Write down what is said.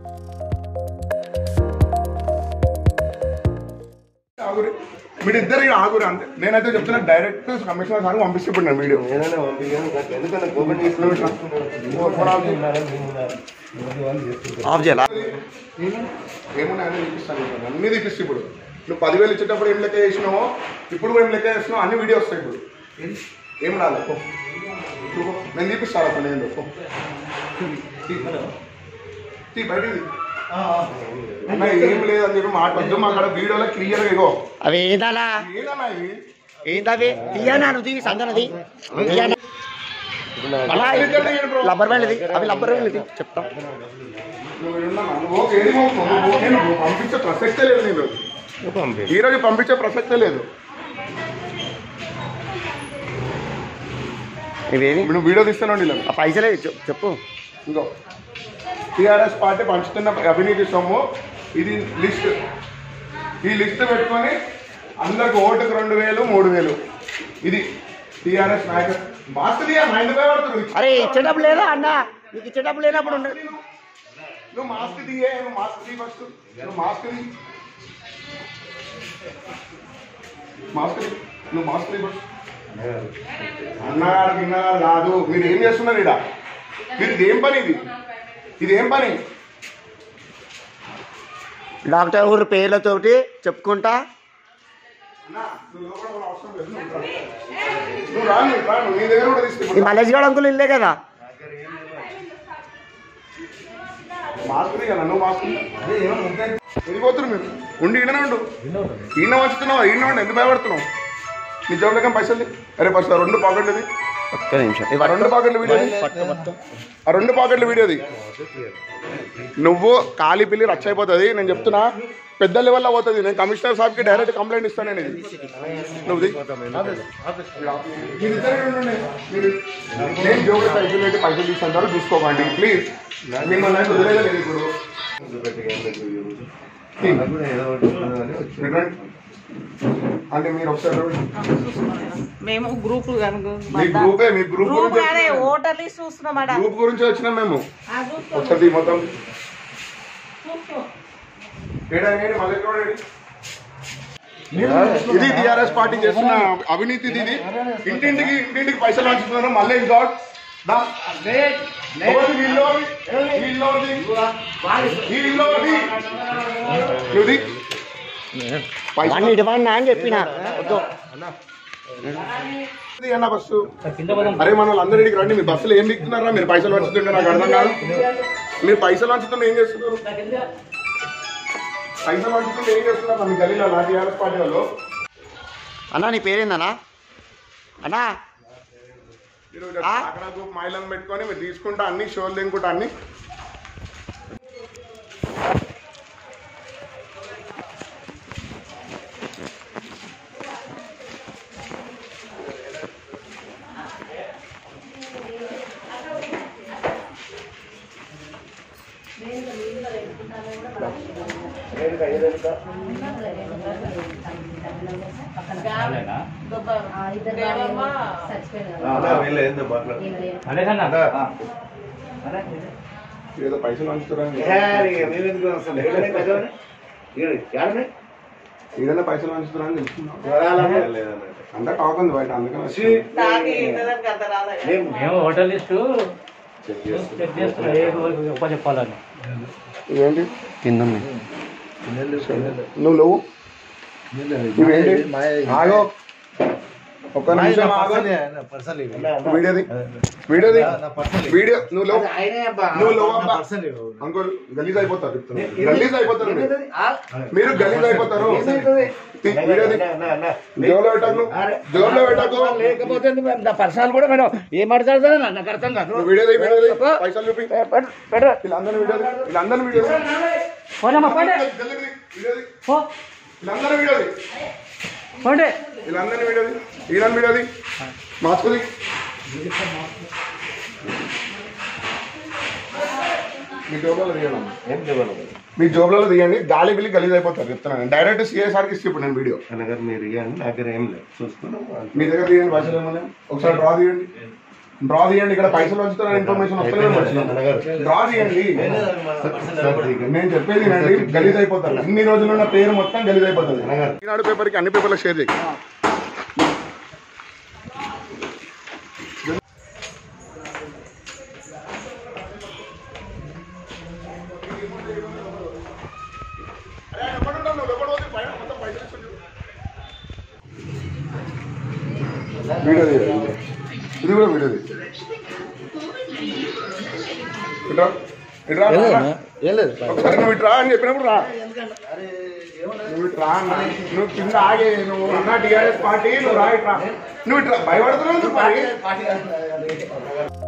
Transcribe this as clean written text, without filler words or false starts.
మీరిద్దరు ఆగురు అంతే. నేనైతే చెప్తున్నా డైరెక్ట్ కమిషనర్ సార్ పంపిస్తే ఇప్పుడు నేను వీడియో ఆఫ్ చేయాలా? ఏమున్నా చూపిస్తాను, అన్నీ చూపిస్తే ఇప్పుడు నువ్వు 10,000 ఇచ్చేటప్పుడు ఏం లెక్క చేసినావో ఇప్పుడు కూడా ఏం లెక్క చేసినావు అన్ని వీడియో వస్తాయి. ఇప్పుడు ఏం రాలేదు నేను చూపిస్తాను అప్పుడు నేను బయటికి అన్న ఏం లేదని చెప్పి మాట్లాడద్దు. మా అక్కడ వీడియోలో క్లియర్గా ఇగో అవి ఏంటలా ఏదన్నా ఇవి ఏంటవి తీయనా నువ్వు సంగనది లబ్బర్ బ్యాండ్ అవి లబ్బర్ బ్యాండ్ చెప్తాం. నేను పంపించే ప్రసక్తే లేదు. నేను ఈరోజు పంపించే ప్రసక్తే లేదు. ఇవేమి నువ్వు వీడియో తీస్తానండి ఇలా పైసలే చెప్పు. ఇంకో టీఆర్ఎస్ పార్టీ పంచుతున్న అవినీతి సొమ్ము ఇది లిస్ట్. ఈ లిస్ట్ పెట్టుకొని అందరికి ఓటుకు 2,000 3,000 ఇది టీఆర్ఎస్ నాయకులు మాస్క్ పడుతుంది. అరే ఇచ్చేటప్పుడు లేదా అన్న, నీకు ఇచ్చేటప్పుడు లేనప్పుడు నువ్వు మాస్క్ తీయే, నువ్వు మాస్క్ తీ ఫస్ట్, నువ్వు మాస్క్ తీ, మాస్క్ తీ, నువ్వు మాస్క్ తీ ఫస్ట్. అన్నారు విన్నారు కాదు. మీరు ఏం చేస్తున్నారు ఇడ? మీరు ఇదేం పని? ఇదేం పని? డాక్టర్ ఊరు పేర్లతోటి చెప్పుకుంటా నువ్వు రాను నీ దగ్గర కూడా తీసుకు. ఈ మలేజ్ గౌడ్ అంకుల్ ఇల్లే కదా. మాస్క్ తీ కదా, నువ్వు మాస్క్ వెళ్ళిపోతున్నారు మీరు. ఉండి ఈడనే ఉండు. ఈయన వంచుతున్నావు, ఈయన ఉండి ఎందుకు భయపడుతున్నావు? నీ జోబులకం పైసలు. అరే ఫస్ట్ 2 పాకెట్లది, ఒక్క నిమిషం. 2 పాకెట్ల వీడియోది, 2 పాకెట్ల వీడియోది. నువ్వు కాలి పిల్లి రచ్చ అయిపోతుంది. నేను చెప్తున్నా పెద్ద లెవెల్లో పోతుంది. నేను కమిషనర్ సాబ్కి డైరెక్ట్ కంప్లైంట్ ఇస్తాను. నేను ఇది నువ్వు నేను జోబులు పైసలు పెట్టి పైసలు తీసుకుంటారు చూసుకోకండి ప్లీజ్. మిమ్మల్ని వదిలేదు ఇప్పుడు. అంటే మీరు ఒకసారి మేము గ్రూప్ గ్రూప్ గురించి వచ్చినాం మేము. ఒకసారి మొత్తం ఇది టీఆర్ఎస్ పార్టీ చేస్తున్న అవినీతి. ఇది ఇంటింటికి పైసలు పంచుతున్నారు. మళ్ళీ అని చెప్పిన అన్న బస్సు. అరే మన వాళ్ళందరికీ రండి. మీ బస్సులో ఏం దిక్కుతున్నారా? మీరు పైసలు పంచుతుంటే నాకు అర్థం కాదు. మీరు పైసలు పంచుతుంటే ఏం చేస్తున్నారు? పైసలు పంచుతుంటే ఏం చేస్తున్నారు మీ గలీలో టీఆర్ఎస్ పార్టీ వాళ్ళు? అన్నా నీ పేరేందన్నా? అన్నా ఈరోజు అక్కడ గ్రూప్ మహిళలను పెట్టుకొని మీరు తీసుకుంటా అన్ని షోలు తినుకుంటా అన్ని. ఏదో పైసలు పంచుతారని ఏదైనా పైసలు పంచుతారని తెలుసుకున్నాం. అంతా టాక్ ఉంది బయట. అందుకని హోటల్ లిస్టు చెక్ చేస్తున్నా చెప్పాలని. ఇవేంటి కింద నువ్వు ఇవేంటి? ఆగో ఒక్క నిమిషం ఆగో. వీడియోది వీడియో నువ్వు అంకుల్ గలీజ్ అయిపోతారు. గలీజ్ అయిపోతారు మీరు, గలీజ్ అయిపోతారు. వీడియోది జోబులో పెట్టకు, జోబులో పెట్టకు. లేకపోతే పర్సనల్ కూడా మేడం ఏం మాట్లాడతారో నాకు అర్థం కాదు. వీడియోది పైసలు చూపి వీళ్ళందరినీ వీడియోది వీళ్ళందరినీ వీడియోది వీళ్ళందరినీ వీడియోది వీళ్ళందరినీ వీడియోది వీళ్ళని వీడియోది మార్చుకుంది. మీ జోబులలో తీయండి, మీ జోబులలో తీయండి. గాలి బిల్లి గలీజ్ అయిపోతారు చెప్తున్నాను. డైరెక్ట్ సిఐసార్కి ఇస్తే ఇప్పుడు నేను వీడియో మీరు ఇవ్వండి, దగ్గర ఏం లేదు చూసుకున్నాం. మీ దగ్గర తీయండి. పైసలు ఏమన్నా ఒకసారి డ్రా తీయండి. డ్రా చేయండి, ఇక్కడ పైసలు వచ్చుతారని ఇన్ఫర్మేషన్ వస్తుంది. డ్రా చేయండి. నేను చెప్పేది వినండి, గలీజ్ అయిపోతారు. ఇన్ని రోజులు ఉన్న పేరు మొత్తం గలీజ్ అయిపోతుంది. ఈనాడు పేపర్కి అన్ని పేపర్లకు షేర్ చేయి. వీడియో ఇది కూడా వీడియో ఇట్రా ఇట్రా ఏం లేదు ఒకసారి నువ్వు ఇట్రా అని చెప్పినప్పుడు రా. నువ్వు ఇట్రా అన్న, నువ్వు కింద ఆగే, నువ్వు అన్న టీఆర్ఎస్ పార్టీ, నువ్వు రా ఇట్రా. నువ్వు ఇట్రా భయపడుతున్నావు.